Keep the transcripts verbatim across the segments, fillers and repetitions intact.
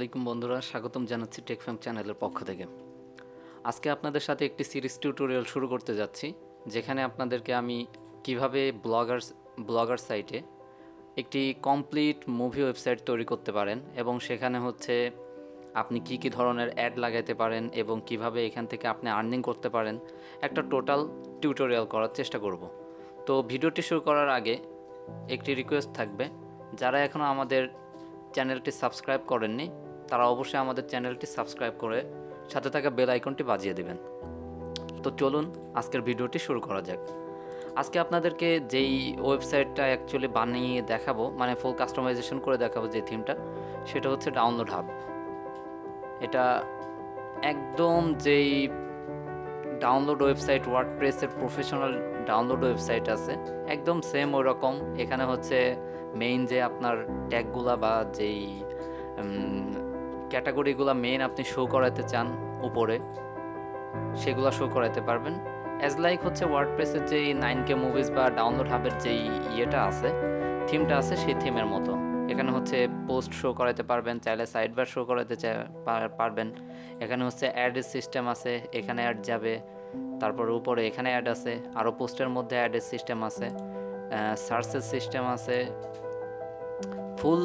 আলাইকুম বন্ধুরা, স্বাগতম জানাচ্ছি টেকফ্যাম চ্যানেলের পক্ষ থেকে। আজকে আপনাদের সাথে একটি সিরিজ টিউটোরিয়াল শুরু করতে যাচ্ছি, যেখানে আপনাদেরকে আমি কিভাবে ব্লগার্স ব্লগার সাইটে একটি কমপ্লিট মুভি ওয়েবসাইট তৈরি করতে পারেন এবং সেখানে হচ্ছে আপনি কি কি ধরনের অ্যাড লাগাইতে পারেন এবং কিভাবে এখান থেকে আপনি আর্নিং করতে পারেন, একটা টোটাল টিউটোরিয়াল করার চেষ্টা করব। তো ভিডিওটি শুরু করার আগে একটি রিকোয়েস্ট থাকবে, যারা এখনও আমাদের চ্যানেলটি সাবস্ক্রাইব করেননি তারা অবশ্যই আমাদের চ্যানেলটি সাবস্ক্রাইব করে সাথে থাকা বেল আইকনটি বাজিয়ে দেবেন। তো চলুন আজকের ভিডিওটি শুরু করা যাক। আজকে আপনাদেরকে যেই ওয়েবসাইটটা অ্যাকচুয়ালি বানিয়ে দেখাবো, মানে ফুল কাস্টমাইজেশন করে দেখাবো যে থিমটা, সেটা হচ্ছে ডাউনলোড হাব। এটা একদম যেই ডাউনলোড ওয়েবসাইট, ওয়ার্ডপ্রেসের প্রফেশনাল ডাউনলোড ওয়েবসাইট আছে একদম সেম ওই রকম। এখানে হচ্ছে মেইন যে আপনার ট্যাগগুলা বা যেই ক্যাটাগরিগুলো মেইন আপনি শো করাতে চান উপরে, সেগুলো শো করাতে পারবেন। অ্যাজ লাইক হচ্ছে ওয়ার্ডপ্রেসের যেই নাইন কে মুভিজ বা ডাউনলোড হাবের যেই ইয়েটা আছে, থিমটা আছে, সেই থিমের মতো এখানে হচ্ছে পোস্ট শো করাতে পারবেন, চাইলে সাইড বার শো করাতে পারবেন। এখানে হচ্ছে অ্যাডের সিস্টেম আছে, এখানে অ্যাড যাবে, তারপর উপরে এখানে অ্যাড আছে, আরও পোস্টের মধ্যে অ্যাডের সিস্টেম আছে, সার্চের সিস্টেম আছে। ফুল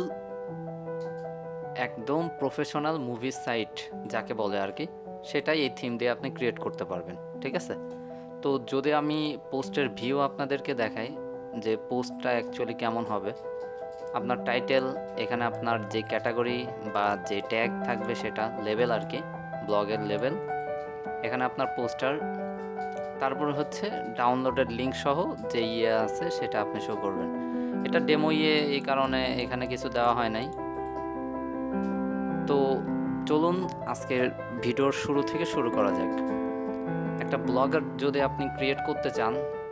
একদম প্রফেশনাল মুভি সাইট যাকে বলে আর কি, সেটাই এই থিম দিয়ে আপনি ক্রিয়েট করতে পারবেন। ঠিক আছে, তো যদি আমি পোস্টের ভিউ আপনাদেরকে দেখাই যে পোস্টটা অ্যাকচুয়ালি কেমন হবে, আপনার টাইটেল, এখানে আপনার যে ক্যাটাগরি বা যে ট্যাগ থাকবে সেটা লেভেল আর কি, ব্লগের লেভেল, এখানে আপনার পোস্টার, তারপর হচ্ছে ডাউনলোডের লিঙ্ক সহ যে ইয়ে আছে সেটা আপনি শো করবেন। এটা ডেমো ইয়ে, এই কারণে এখানে কিছু দেওয়া হয় নাই। তো চলুন আজকের ভিডিওর শুরু থেকে শুরু করা যাক। একটা ব্লগার যদি আপনি ক্রিয়েট করতে চান,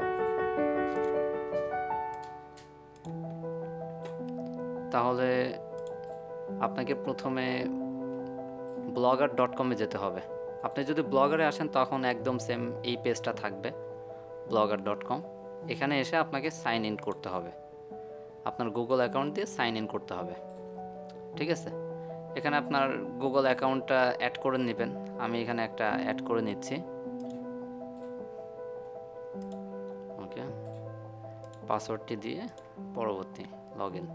তাহলে আপনাকে প্রথমে ব্লগার ডট কমে যেতে হবে। আপনি যদি ব্লগারে আসেন তখন একদম সেম এই পেজটা থাকবে, ব্লগার ডট কম। এখানে এসে আপনাকে সাইন ইন করতে হবে, আপনার গুগল অ্যাকাউন্ট দিয়ে সাইন ইন করতে হবে। ঠিক আছে, এখানে আপনার গুগল অ্যাকাউন্টটা অ্যাড করে নেবেন। আমি এখানে একটা অ্যাড করে নিচ্ছি। ওকে, পাসওয়ার্ডটি দিয়ে পরবর্তী লগ ইন।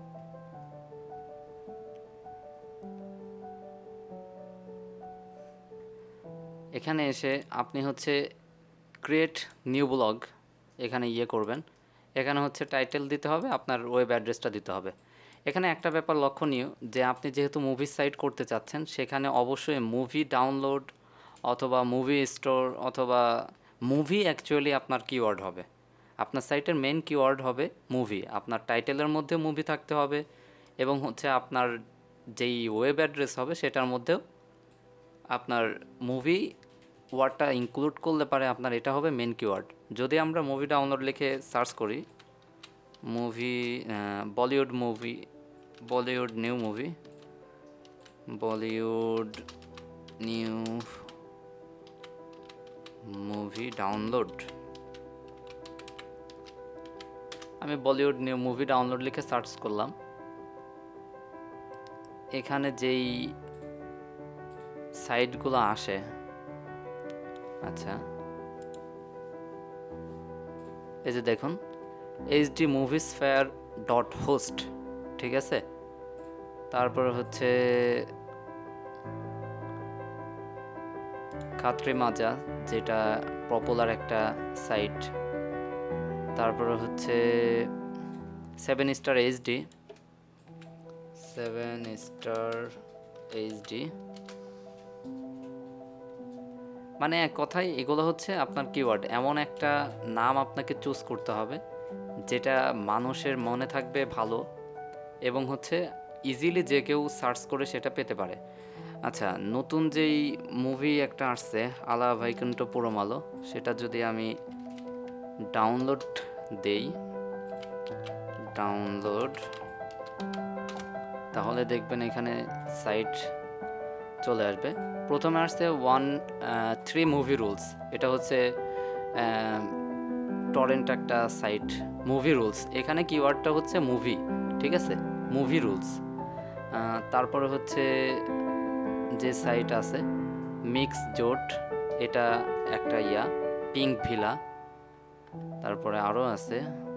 এখানে এসে আপনি হচ্ছে ক্রিয়েট নিউ ব্লগ, এখানে ইয়ে করবেন। এখানে হচ্ছে টাইটেল দিতে হবে, আপনার ওয়েব অ্যাড্রেসটা দিতে হবে। এখানে একটা ব্যাপার লক্ষণীয় যে আপনি যেহেতু মুভি সাইট করতে চাচ্ছেন, সেখানে অবশ্যই মুভি ডাউনলোড অথবা মুভি স্টোর অথবা মুভি অ্যাকচুয়ালি আপনার কিওয়ার্ড হবে। আপনার সাইটের মেন কিওয়ার্ড হবে মুভি। আপনার টাইটেলের মধ্যে মুভি থাকতে হবে এবং হচ্ছে আপনার যেই ওয়েব অ্যাড্রেস হবে সেটার মধ্যেও আপনার মুভি ওয়ার্ডটা ইনক্লুড করলে পারে আপনার এটা হবে মেন কিওয়ার্ড। যদি আমরা মুভি ডাউনলোড লিখে সার্চ করি, movie Bollywood movie, Bollywood new movie, Bollywood new movie download, আমি বলিউড নিউ মুভি ডাউনলোড লিখে সার্চ করলাম। এখানে যেই সাইটগুলো আসে, আচ্ছা এই যে দেখুন, HD movies fair dot host, ঠিক আছে। তারপর হচ্ছে খাত্রি মাজা, যেটা পপুলার একটা সাইট। তারপর হচ্ছে seven star HD, seven star HD, মানে এক কথায় এগুলো হচ্ছে আপনার কিওয়ার্ড। এমন একটা নাম আপনাকে চুজ করতে হবে যেটা মানুষের মনে থাকবে ভালো এবং হচ্ছে ইজিলি যে কেউ সার্চ করে সেটা পেতে পারে। আচ্ছা, নতুন যেই মুভি একটা আসছে আলা ভাইকুণ্ঠ পুরমালো, সেটা যদি আমি ডাউনলোড দেই, ডাউনলোড, তাহলে দেখবেন এখানে সাইট চলে আসবে। প্রথমে আসছে ওয়ান থ্রি মুভি রুলস, এটা হচ্ছে টরেন্ট একটা সাইট, মুভি রুলস। এখানে কিওয়ার্ডটা হচ্ছে মুভি, ঠিক আছে, মুভি রুলস। তারপরে হচ্ছে যে সাইট আছে মিক্স জোট, এটা একটা ইয়া, পিঙ্ক ভিলা, তারপরে আরও আছে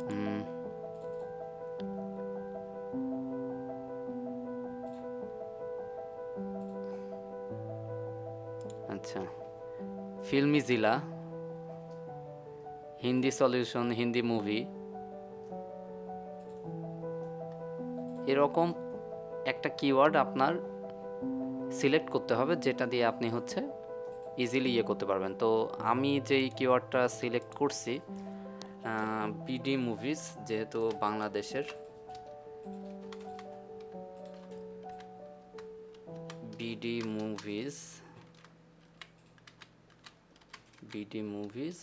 আচ্ছা ফিল্মি জিলা, হিন্দি সলিউশন, হিন্দি মুভি, এরকম একটা কিওয়ার্ড আপনার সিলেক্ট করতে হবে যেটা দিয়ে আপনি হচ্ছে ইজিলি ইয়ে করতে পারবেন। তো আমি যেই কিওয়ার্ডটা সিলেক্ট করছি বিডি মুভিজ, যেহেতু বাংলাদেশের, BD movies, BD movies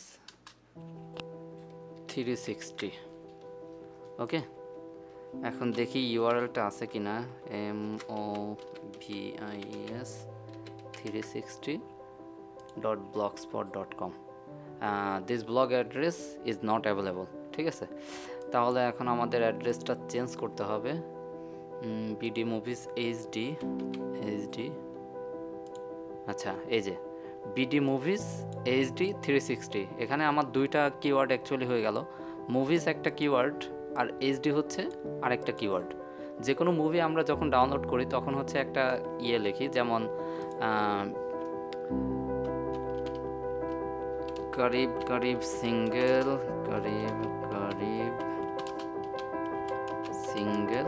three sixty. Okay, এখন দেখি ইউআরএলটা আছে কিনা, M O V I S three sixty dot blogspot dot com. This blog address is not available. ঠিক আছে, তাহলে এখন আমাদের অ্যাড্রেসটা চেঞ্জ করতে হবে। বিডি মুভিজ এইচডি, এইচডি, আচ্ছা এই যে BD movies HD three sixty, এখানে আমার দুইটা কিওয়ার্ড অ্যাকচুয়ালি হয়ে গেল। মুভিজ একটা কিওয়ার্ড আর এইচডি হচ্ছে আরেকটা কিওয়ার্ড। যে কোনো মুভি আমরা যখন ডাউনলোড করি তখন হচ্ছে একটা ইয়ে লিখি, যেমন করিব করিব সিঙ্গেল, করিব করিব সিঙ্গেল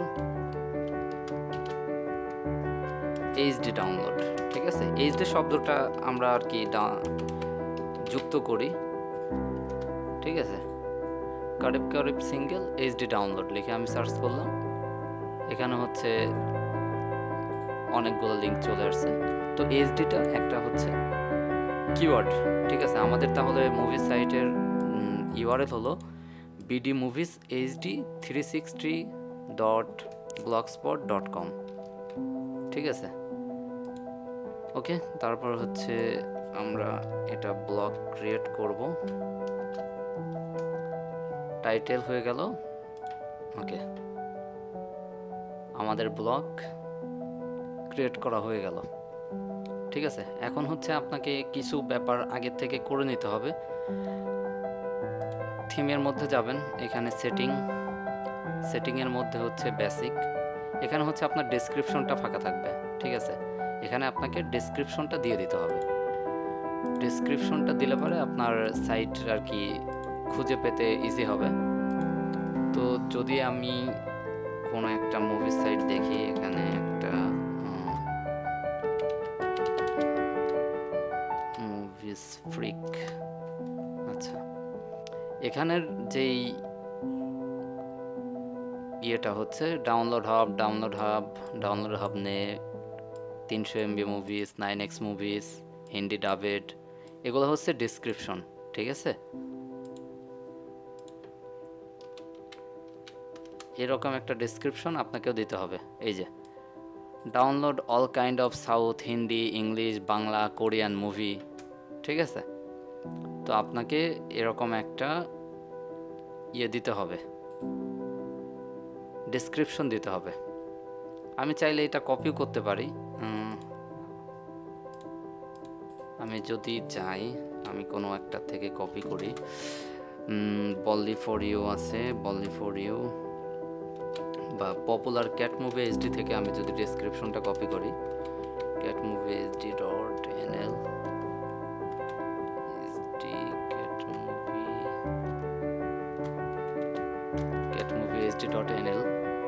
এইচডি ডাউনলোড। ঠিক আছে, এইচডি শব্দটা আমরা আর কি যুক্ত করি। ঠিক আছে, করিব করিব সিঙ্গেল এইচডি ডাউনলোড লিখে আমি সার্চ করলাম, এখানে হচ্ছে অনেকগুলো লিঙ্ক চলে আসছে। তো এইচডিটা একটা হচ্ছে কিওয়ার্ড। ঠিক আছে, আমাদের তাহলে মুভি সাইটের ইউআরএল হলো BD movies HD three sixty dot blogspot dot com. ঠিক আছে, ওকে, তারপর হচ্ছে আমরা এটা ব্লগ ক্রিয়েট করব, টাইটেল হয়ে গেল। ওকে, আমাদের ব্লগ ক্রিয়েট করা হয়ে গেল। ঠিক আছে, এখন হচ্ছে আপনাকে কিছু ব্যাপার আগে থেকে করে নিতে হবে। থিমের মধ্যে যাবেন, এখানে সেটিং, সেটিংয়ের মধ্যে হচ্ছে বেসিক, এখানে হচ্ছে আপনার ডেসক্রিপশনটা ফাঁকা থাকবে। ঠিক আছে, এখানে আপনাকে ডেসক্রিপশনটা দিয়ে দিতে হবে। ডেসক্রিপশনটা দিলে পরে আপনার সাইট আর কি খুঁজে পেতে ইজি হবে। তো যদি আমি কোনো একটা মুভি সাইট দেখি, এখানে একটা মুভিস ফ্রিক, আচ্ছা এখানের যেই ইয়েটা হচ্ছে download hub, download hub, download hub নে তিনশো MB movies, nine X movies, Hindi dubbed, এগুলো হচ্ছে ডেসক্রিপশন। ঠিক আছে, এরকম একটা ডেসক্রিপশন আপনাকেও দিতে হবে। এই যে download all kind of south, Hindi, English, Bangla, Korean movie. ঠিক আছে, তো আপনাকে এরকম একটা ইয়ে দিতে হবে, ডেসক্রিপশন দিতে হবে। আমি চাইলে এটা কপিও করতে পারি, আমি যদি চাই আমি কোনো একটা থেকে কপি করি। বলি ফর ইউ আছে, বলি ফর ইউ বা পপুলার ক্যাট মুভি এইচডি থেকে আমি যদি ডেসক্রিপশনটা কপি করি, cat movie HD dot NL, HD cat movie, cat movie HD dot NL.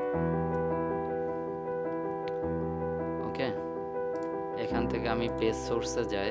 Okay, এখান থেকে আমি পেজ সোর্সে যাই,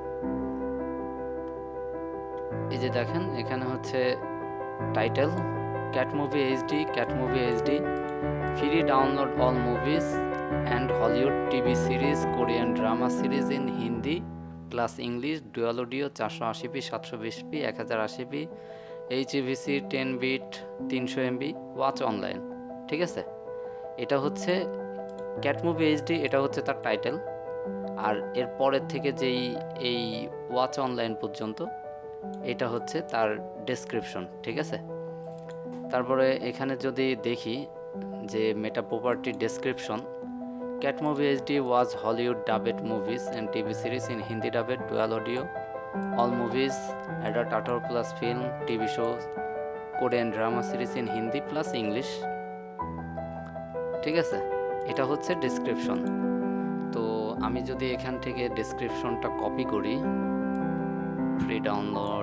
এই যে দেখেন এখানে হচ্ছে title cat movie HD, cat movie HD free download all movies and Hollywood TV series, Korean drama series in Hindi plus English, dual audio চারশো আশি পি, সাতশো বিশ পি, এক হাজার আশি পি, এইচইভিসি টেন বিট, তিনশো এমবি, ওয়াচ অনলাইন। ঠিক আছে, এটা হচ্ছে ক্যাট মুভি এইচডি, এটা হচ্ছে তার টাইটেল। আর এর পরের থেকে যেই এই ওয়াচ অনলাইন পর্যন্ত এটা হচ্ছে তার ডেসক্রিপশন। ঠিক আছে, তারপরে এখানে যদি দেখি যে meta property description, Cat Movie H D was Hollywood dubbed movies and T V series in Hindi dubbed dual audio. All movies adult eighteen plus film, T V shows, Korean drama series in Hindi plus English. ঠিক আছে, এটা হচ্ছে description. তো আমি যদি এখান থেকে ডেসক্রিপশনটা কপি করি, free download,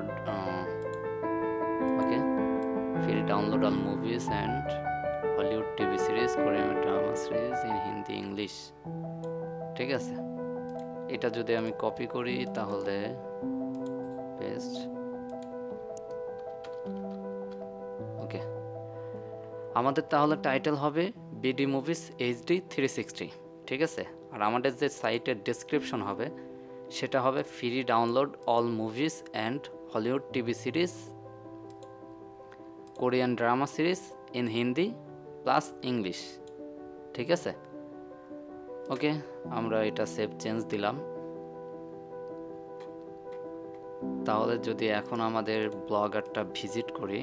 okay, free download all movies and Hollywood TV series, Korean drama series in Hindi English. ঠিক আছে, এটা যদি আমি কপি করি তাহলে পেস্ট, ওকে, আমাদের তাহলে টাইটেল হবে BD movies HD three sixty. ঠিক আছে, আর আমাদের যে সাইটের ডেসক্রিপশন হবে সেটা হবে free download all movies and Hollywood TV series, Korean drama series in Hindi plus English. ঠিক আছে, ওকে, আমরা এটা সেভ চেঞ্জ দিলাম। তাহলে যদি এখন আমাদের ব্লগারটা ভিজিট করি,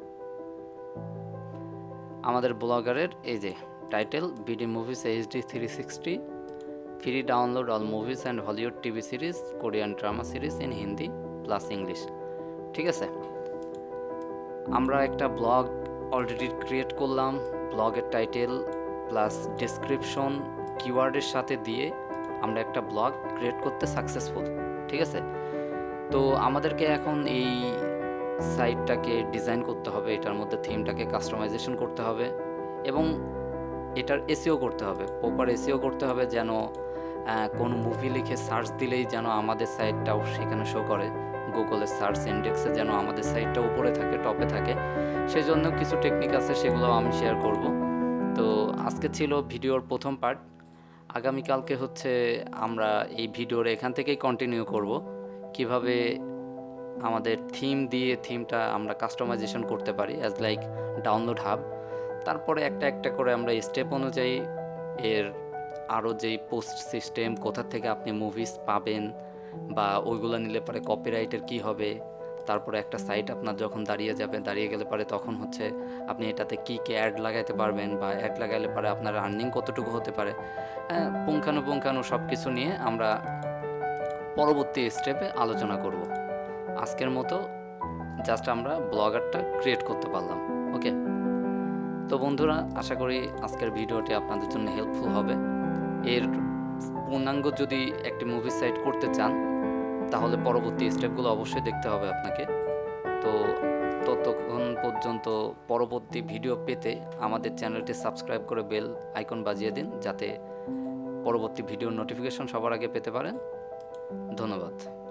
আমাদের ব্লগারের এই যে title BD movies HD three sixty, free download all movies and Hollywood TV series, Korean drama series in Hindi plus English. ঠিক আছে, আমরা একটা ব্লগ অলরেডি ক্রিয়েট করলাম। ব্লগের টাইটেল প্লাস ডেসক্রিপশন কিওয়ার্ডের সাথে দিয়ে আমরা একটা ব্লগ ক্রিয়েট করতে সাকসেসফুল। ঠিক আছে, তো আমাদেরকে এখন এই সাইটটাকে ডিজাইন করতে হবে, এটার মধ্যে থিমটাকে কাস্টমাইজেশন করতে হবে এবং এটার এসইও করতে হবে, প্রপার এসইও করতে হবে, যেন কোনো মুভি লিখে সার্চ দিলেই যেন আমাদের সাইটটাও সেখানে শো করে, গুগলের সার্চ ইন্ডেক্সে যেন আমাদের সাইটটা উপরে থাকে, টপে থাকে। সেই জন্য কিছু টেকনিক আছে, সেগুলো আমি শেয়ার করব। তো আজকে ছিল ভিডিওর প্রথম পার্ট, আগামীকালকে হচ্ছে আমরা এই ভিডিওর এখান থেকেই কন্টিনিউ করব কিভাবে আমাদের থিম দিয়ে থিমটা আমরা কাস্টমাইজেশন করতে পারি অ্যাজ লাইক ডাউনলোড হাব। তারপরে একটা একটা করে আমরা স্টেপ অনুযায়ী এর আরও যেই পোস্ট সিস্টেম, কোথা থেকে আপনি মুভিজ পাবেন বা ওইগুলো নিলে পরে কপিরাইটের কি হবে, তারপরে একটা সাইট আপনার যখন দাঁড়িয়ে যাবে, দাঁড়িয়ে গেলে পরে তখন হচ্ছে আপনি এটাতে কী কী অ্যাড লাগাইতে পারবেন বা অ্যাড লাগাইলে পরে আপনার আর্নিং কতটুকু হতে পারে, হ্যাঁ, পুঙ্খানুপুঙ্খানু সব কিছু নিয়ে আমরা পরবর্তী স্টেপে আলোচনা করব। আজকের মতো জাস্ট আমরা ব্লগারটা ক্রিয়েট করতে পারলাম। ওকে, তো বন্ধুরা, আশা করি আজকের ভিডিওটি আপনাদের জন্য হেল্পফুল হবে। এর পূর্ণাঙ্গ যদি একটি মুভি সাইট করতে চান তাহলে পরবর্তী স্টেপগুলো অবশ্যই দেখতে হবে আপনাকে। তো ততক্ষণ পর্যন্ত পরবর্তী ভিডিও পেতে আমাদের চ্যানেলটি সাবস্ক্রাইব করে বেল আইকন বাজিয়ে দিন, যাতে পরবর্তী ভিডিওর নোটিফিকেশন সবার আগে পেতে পারেন। ধন্যবাদ।